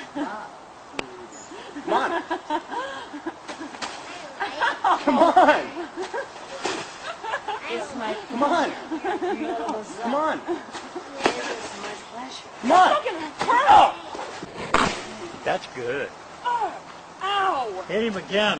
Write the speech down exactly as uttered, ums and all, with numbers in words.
Come on. Come on. It's my Come on. Come on. It's my pleasure. Come on. Oh. That's good. Oh, ow! Hit him again.